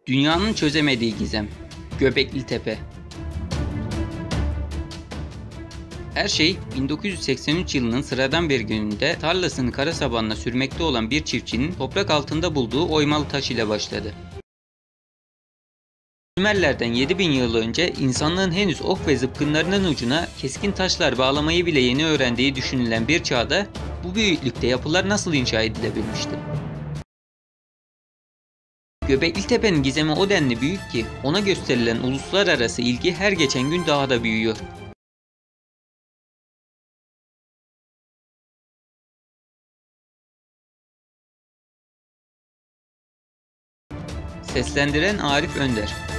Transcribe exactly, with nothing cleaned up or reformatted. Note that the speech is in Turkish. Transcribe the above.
Dünyanın çözemediği gizem. Göbekli Tepe. Her şey bin dokuz yüz seksen üç yılının sıradan bir gününde tarlasını kara sabanla sürmekte olan bir çiftçinin toprak altında bulduğu oymalı taş ile başladı. Sümerlerden yedi bin yıl önce insanlığın henüz ok ve zıpkınlarının ucuna keskin taşlar bağlamayı bile yeni öğrendiği düşünülen bir çağda bu büyüklükte yapılar nasıl inşa edilebilmişti? Göbekli Tepe'nin gizemi o denli büyük ki ona gösterilen uluslararası ilgi her geçen gün daha da büyüyor. Seslendiren Arif Önder.